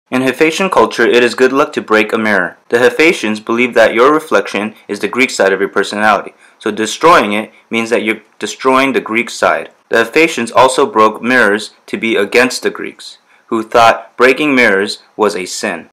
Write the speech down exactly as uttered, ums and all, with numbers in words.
In Hephaestian culture, it is good luck to break a mirror. The Hephaestians believe that your reflection is the Greek side of your personality, so destroying it means that you're destroying the Greek side. The Hephaestians also broke mirrors to be against the Greeks, who thought breaking mirrors was a sin.